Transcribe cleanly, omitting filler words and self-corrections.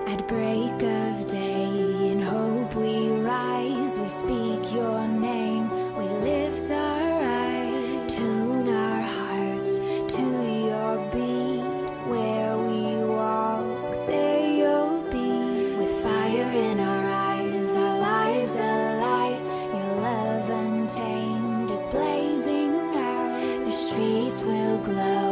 At break of day, in hope we rise. We speak your name, we lift our eyes. Tune our hearts to your beat. Where we walk, there you'll be. With fire in our eyes, our lives alight. Your love untamed, it's blazing out. The streets will glow.